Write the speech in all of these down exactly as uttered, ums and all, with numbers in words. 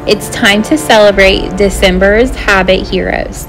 It's time to celebrate December's Habit Heroes.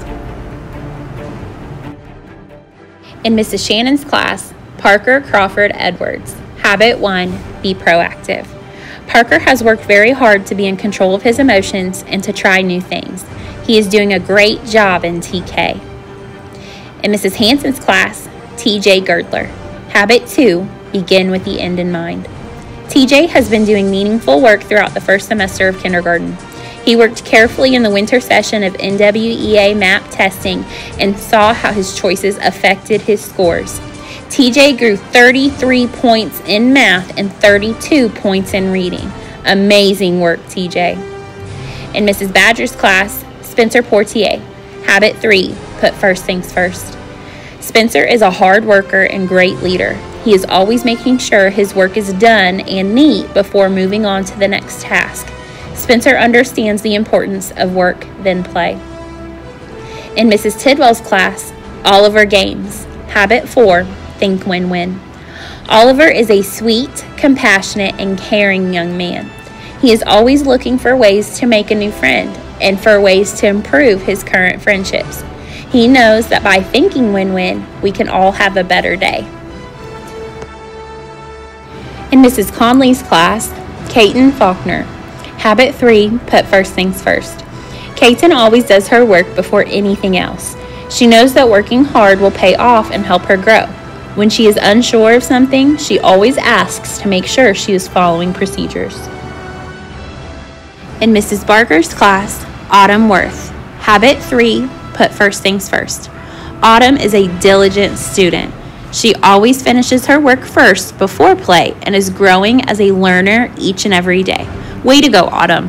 In Missus Shannon's class, Parker Crawford Edwards. Habit one, be proactive. Parker has worked very hard to be in control of his emotions and to try new things. He is doing a great job in T K. In Missus Hanson's class, T J Girdler. Habit two, begin with the end in mind. T J has been doing meaningful work throughout the first semester of kindergarten. He worked carefully in the winter session of N W E A MAP testing and saw how his choices affected his scores. T J grew thirty-three points in math and thirty-two points in reading. Amazing work, T J. In Missus Badger's class, Spencer Portier. Habit three, put first things first. Spencer is a hard worker and great leader. He is always making sure his work is done and neat before moving on to the next task. Spencer understands the importance of work, then play. In Missus Tidwell's class, Oliver Games. Habit four, think win-win. Oliver is a sweet, compassionate, and caring young man. He is always looking for ways to make a new friend and for ways to improve his current friendships. He knows that by thinking win-win, we can all have a better day. In Missus Conley's class, Kaiten Faulkner. Habit three, put first things first. Kaiten always does her work before anything else. She knows that working hard will pay off and help her grow. When she is unsure of something, she always asks to make sure she is following procedures. In Missus Barker's class, Autumn Worth. Habit three, put first things first. Autumn is a diligent student. She always finishes her work first before play and is growing as a learner each and every day. Way to go, Autumn.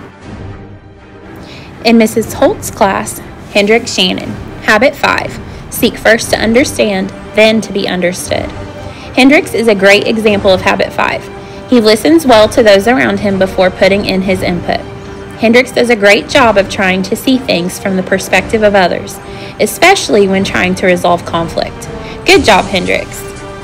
In Missus Holt's class, Hendrick Shannon. Habit five, seek first to understand, then to be understood. Hendricks is a great example of habit five. He listens well to those around him before putting in his input. Hendricks does a great job of trying to see things from the perspective of others, especially when trying to resolve conflict. Good job, Hendricks.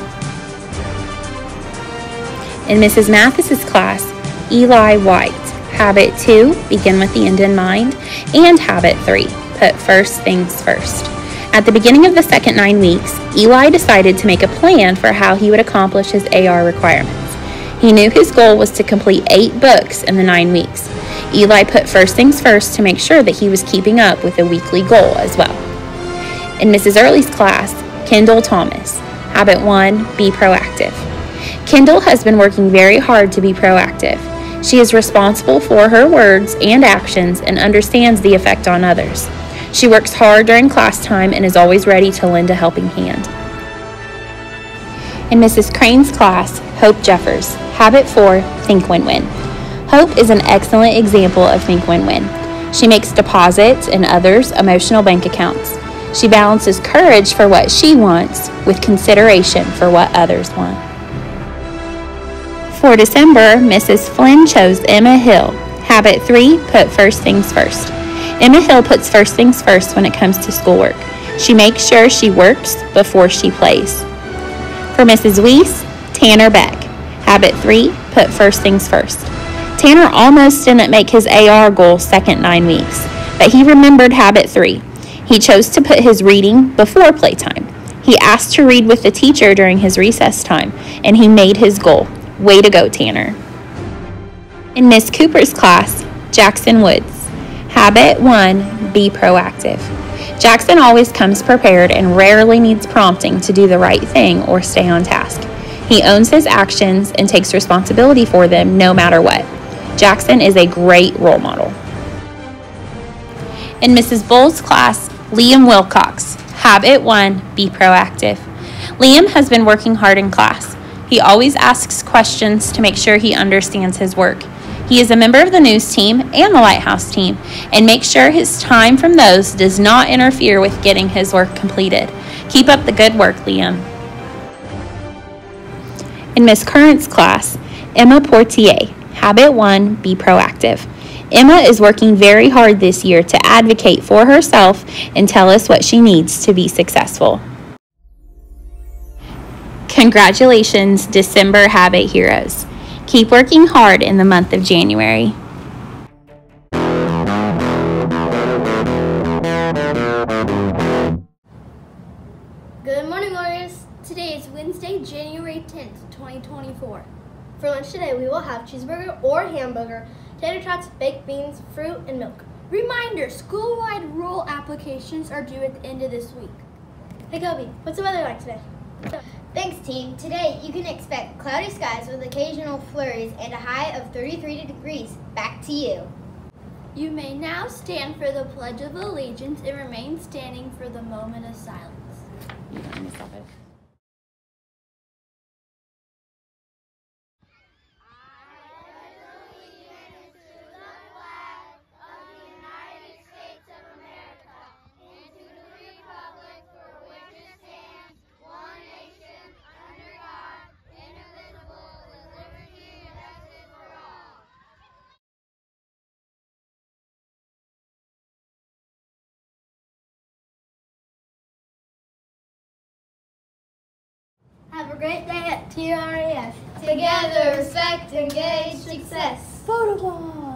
In Missus Mathis's class, Eli White. Habit two, begin with the end in mind. And habit three, put first things first. At the beginning of the second nine weeks, Eli decided to make a plan for how he would accomplish his A R requirements. He knew his goal was to complete eight books in the nine weeks. Eli put first things first to make sure that he was keeping up with the weekly goal as well. In Missus Early's class, Kendall Thomas. Habit one, be proactive. Kendall has been working very hard to be proactive. She is responsible for her words and actions and understands the effect on others. She works hard during class time and is always ready to lend a helping hand. In Missus Crane's class, Hope Jeffers. Habit four, think win-win. Hope is an excellent example of think win-win. She makes deposits in others' emotional bank accounts. She balances courage for what she wants with consideration for what others want. For December, Missus Flynn chose Emma Hill. Habit three, put first things first. Emma Hill puts first things first when it comes to schoolwork. She makes sure she works before she plays. For Missus Weiss, Tanner Beck. Habit three, put first things first. Tanner almost didn't make his A R goal second nine weeks, but he remembered habit three. He chose to put his reading before playtime. He asked to read with the teacher during his recess time, and he made his goal. Way to go, Tanner. In Miss Cooper's class, Jackson Woods. Habit one, be proactive. Jackson always comes prepared and rarely needs prompting to do the right thing or stay on task. He owns his actions and takes responsibility for them no matter what. Jackson is a great role model. In Missus Bull's class, Liam Wilcox. Habit one, be proactive. Liam has been working hard in class. He always asks questions to make sure he understands his work. He is a member of the news team and the Lighthouse team and makes sure his time from those does not interfere with getting his work completed. Keep up the good work, Liam. In Miss Current's class, Emma Portier. Habit one, be proactive. Emma is working very hard this year to advocate for herself and tell us what she needs to be successful. Congratulations, December Habit Heroes. Keep working hard in the month of January. have cheeseburger or hamburger, tater tots, baked beans, fruit, and milk. Reminder, school-wide roll applications are due at the end of this week. Hey Kobe, what's the weather like today? Thanks, team. Today, you can expect cloudy skies with occasional flurries and a high of thirty-three degrees. Back to you. You may now stand for the Pledge of Allegiance and remain standing for the moment of silence. Stop it. Have a great day at T R A S. Together, respect, engage, success. Photo ball!